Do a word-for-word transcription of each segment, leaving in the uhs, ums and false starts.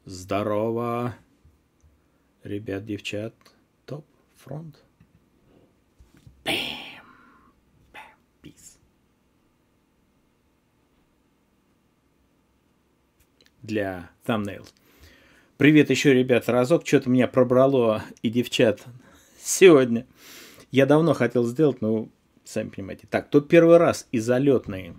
Здорово, ребят, девчат, топ, фронт. Бэм, бэм, пис. Для thumbnails. Привет еще, ребят, разок. Что-то меня пробрало и девчат сегодня. Я давно хотел сделать, но сами понимаете. Так, то первый раз и залетные.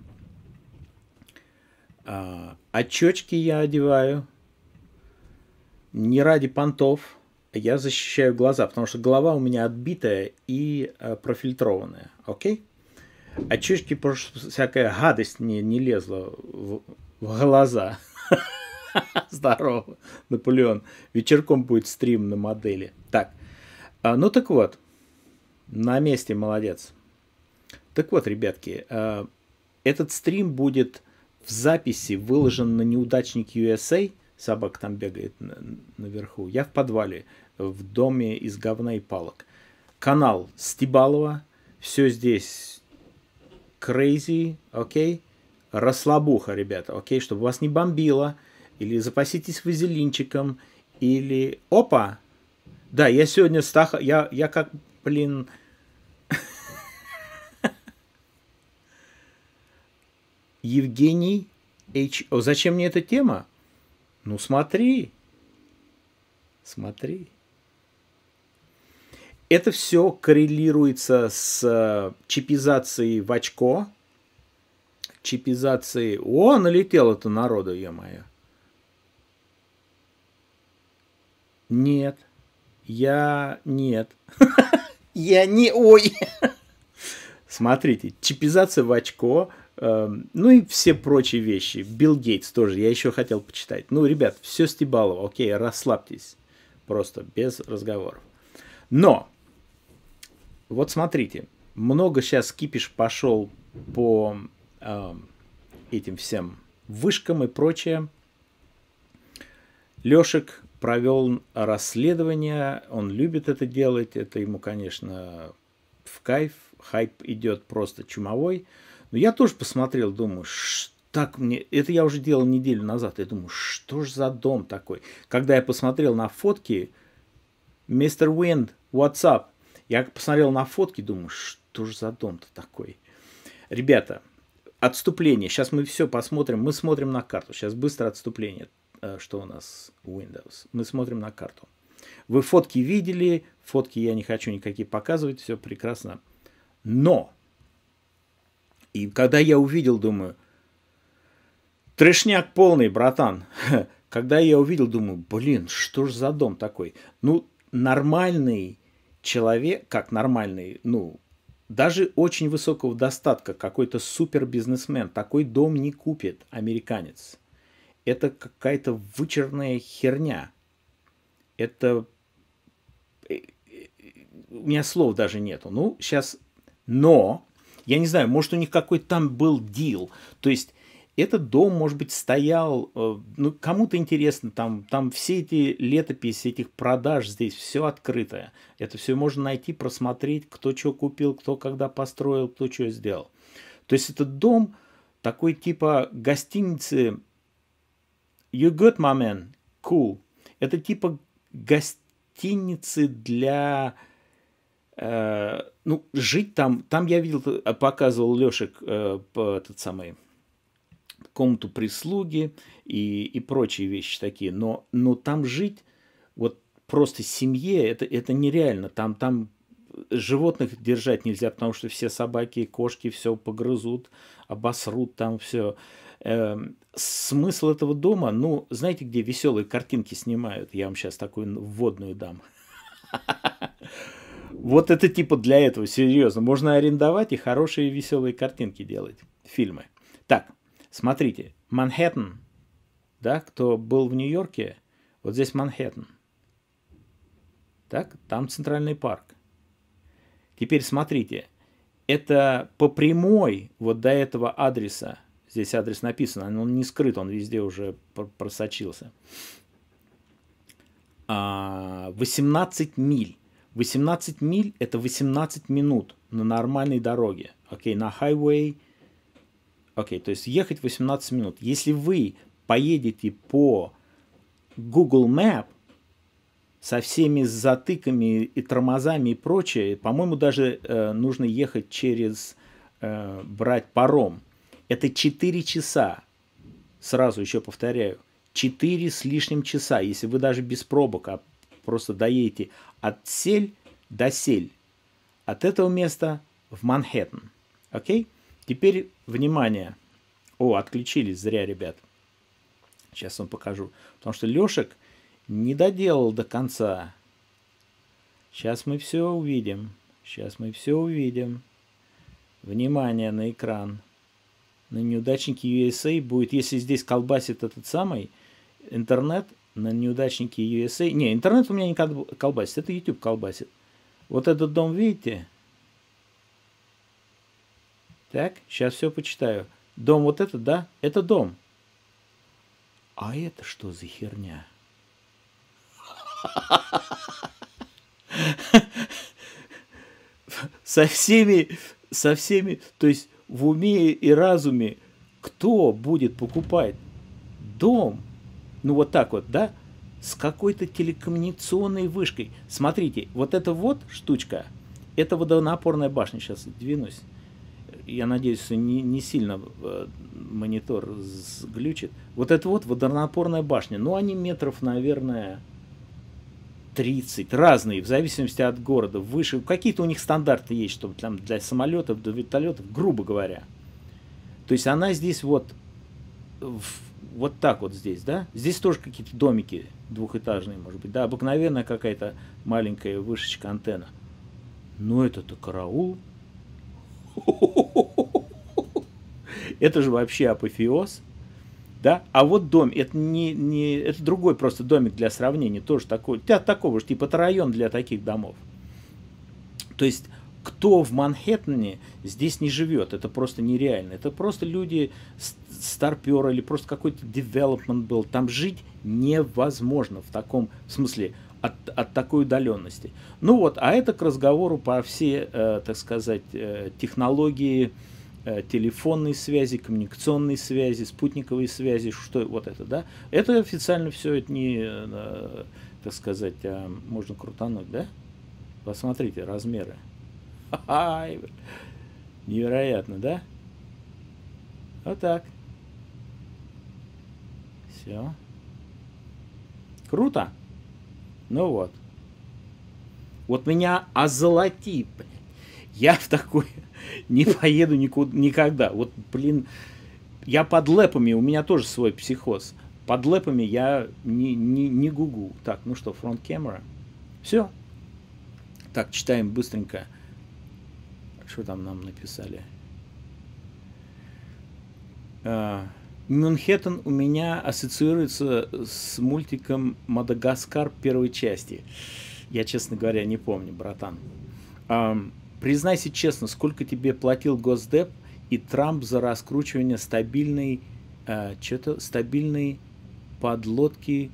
А, очечки я одеваю. Не ради понтов. Я защищаю глаза, потому что голова у меня отбитая и э, профильтрованная. Окей? Очечки, потому что всякая гадость не, не лезла в, в глаза. Здорово, Наполеон. Вечерком будет стрим на модели. Так, а, ну так вот. На месте, молодец. Так вот, ребятки, а, этот стрим будет в записи выложен на неудачник ю эс эй. Собака там бегает наверху. Я в подвале, в доме из говна и палок. Канал Стебалова. Все здесь crazy, окей? Расслабуха, ребята, окей? Чтобы вас не бомбило. Или запаситесь вазелинчиком. Или... Опа! Да, я сегодня стаха... Я, я как, блин... Евгений H. О, зачем мне эта тема? Ну, смотри. Смотри. Это все коррелируется с чипизацией в очко. Чипизацией... О, налетело-то народу, ё-моё. Нет. Я... Нет. Я не... Ой. Смотрите. Чипизация в очко... Ну и все прочие вещи. Билл Гейтс тоже. Я еще хотел почитать. Ну, ребят, все Стебалово. Окей, расслабьтесь. Просто без разговоров. Но, вот смотрите. Много сейчас кипиш пошел по э, этим всем вышкам и прочее. Лешек провел расследование. Он любит это делать. Это ему, конечно, в кайф. Хайп идет просто чумовой. Но я тоже посмотрел, думаю, так мне... Это я уже делал неделю назад. Я думаю, что ж за дом такой? Когда я посмотрел на фотки, мистер Уинд, what's up? Я посмотрел на фотки, думаю, что ж за дом-то такой? Ребята, отступление. Сейчас мы все посмотрим. Мы смотрим на карту. Сейчас быстро отступление. Что у нас Windows? Мы смотрим на карту. Вы фотки видели. Фотки я не хочу никакие показывать. Все прекрасно. Но... И когда я увидел, думаю, трешняк полный, братан. Когда я увидел, думаю, блин, что ж за дом такой? Ну, нормальный человек, как нормальный, ну, даже очень высокого достатка, какой-то супер бизнесмен, такой дом не купит, американец. Это какая-то вычурная херня. Это... У меня слов даже нету. Ну, сейчас... Но... Я не знаю, может, у них какой-то там был дил. То есть, этот дом, может быть, стоял... Ну, кому-то интересно, там, там все эти летописи этих продаж здесь, все открытое. Это все можно найти, просмотреть, кто что купил, кто когда построил, кто что сделал. То есть, этот дом такой типа гостиницы... You good, my man? Cool. Это типа гостиницы для... Ну, жить там, там я видел, показывал Лешек э, по, этот самый, комнату прислуги и, и прочие вещи такие, но, но там жить, вот просто семье, это, это нереально, там, там животных держать нельзя, потому что все собаки и кошки все погрызут, обосрут там все. Э, смысл этого дома, ну, знаете, где веселые картинки снимают, я вам сейчас такую вводную дам. Вот это типа для этого, серьезно. Можно арендовать и хорошие веселые картинки делать. Фильмы. Так, смотрите. Манхэттен. Да, кто был в Нью-Йорке, вот здесь Манхэттен. Так, там Центральный парк. Теперь смотрите. Это по прямой вот до этого адреса. Здесь адрес написан, он не скрыт, он везде уже просочился. восемнадцать миль. восемнадцать миль – это восемнадцать минут на нормальной дороге. Окей, на хайвей. Окей, то есть ехать восемнадцать минут. Если вы поедете по Google Map со всеми затыками и тормозами и прочее, по-моему, даже э, нужно ехать через, э, брать паром. Это четыре часа. Сразу еще повторяю. четыре с лишним часа, если вы даже без пробок, а просто доедете от Сель до Сель. От этого места в Манхэттен. Окей? Теперь, внимание. О, отключились, зря, ребят. Сейчас вам покажу. Потому что Лешек не доделал до конца. Сейчас мы все увидим. Сейчас мы все увидим. Внимание на экран. На неудачнике ю эс эй будет, если здесь колбасит этот самый интернет, на неудачнике ю эс эй. Не, интернет у меня не колбасит, это YouTube колбасит. Вот этот дом, видите? Так, сейчас все почитаю. Дом вот этот, да? Это дом. А это что за херня? Со всеми, со всеми, то есть в уме и разуме, кто будет покупать дом, ну вот так вот, да, с какой-то телекоммуникационной вышкой. Смотрите, вот эта вот штучка, это водонапорная башня, сейчас двинусь. Я надеюсь, не, не сильно э, монитор сглючит. Вот это вот водонапорная башня. Ну, они метров, наверное, тридцать. Разные, в зависимости от города. Выше. Какие-то у них стандарты есть, чтобы там для самолетов, для вертолетов, грубо говоря. То есть она здесь вот, в, вот так вот здесь, да? Здесь тоже какие-то домики двухэтажные, может быть. Да, обыкновенная какая-то маленькая вышечка, антенна. Но это-то караул. Это же вообще апофеоз, да? А вот дом, это не, не, это другой просто домик для сравнения, тоже такой, такого же типа, это район для таких домов. То есть, кто в Манхэттене здесь не живет, это просто нереально. Это просто люди старперы или просто какой-то девелопмент был. Там жить невозможно в таком смысле. От, от такой удаленности. Ну вот, а это к разговору по все, э, так сказать, э, технологии э, телефонной связи, коммуникационной связи, спутниковой связи, что вот это, да? Это официально все, это не, э, так сказать, э, можно крутануть, да? Посмотрите, размеры. Ха-ха, невероятно, да? Вот так. Все. Круто. Ну вот. Вот меня озолоти, блядь. Я в такой не поеду никуда, никогда. Вот, блин, я под лэпами, у меня тоже свой психоз. Под лэпами я не, не, не гугу. Так, ну что, фронт камера. Все. Так, читаем быстренько. Что там нам написали? Манхэттен у меня ассоциируется с мультиком «Мадагаскар» первой части. Я, честно говоря, не помню, братан. Um, признайся честно, сколько тебе платил Госдеп и Трамп за раскручивание стабильной, uh, что-то, стабильной подлодки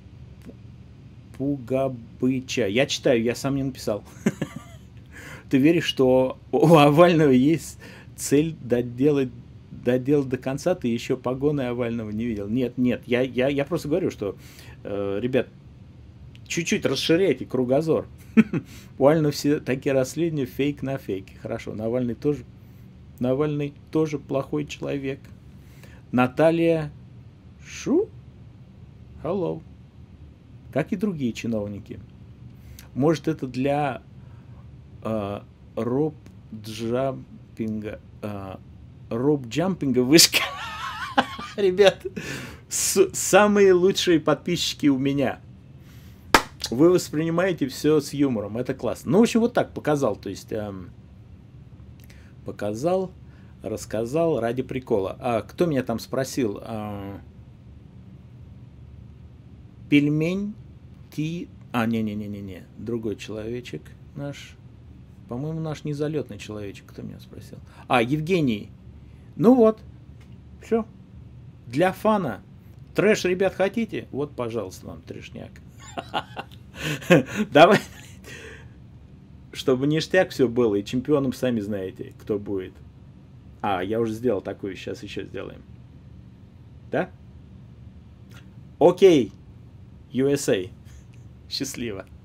Пугабыча. Я читаю, я сам не написал. Ты веришь, что у Овального есть цель доделать доделать до конца, ты еще погоны Овального не видел? Нет, нет, я, я, я просто говорю, что, э, ребят, чуть-чуть расширяйте кругозор. У Овального все такие расследования фейк на фейке. Хорошо, Навальный тоже, Навальный тоже плохой человек. Наталья Шу? Hello. Как и другие чиновники. Может, это для э, роб-джампинга, э, роб-джампинга вышка. Ребят, самые лучшие подписчики у меня. Вы воспринимаете все с юмором. Это классно. Ну, в общем, вот так показал. То есть, эм, показал, рассказал ради прикола. А кто меня там спросил? А, пельмень ти... А, не-не-не-не-не. Другой человечек наш. По-моему, наш незалетный человечек. Кто меня спросил? А, Евгений. Ну вот. Все. Для фана. Трэш, ребят, хотите? Вот, пожалуйста, вам трэшняк. Давай. Чтобы ништяк все было. И чемпионом сами знаете, кто будет. А, я уже сделал такую. Сейчас еще сделаем. Да? Окей. ю эс эй. Счастливо.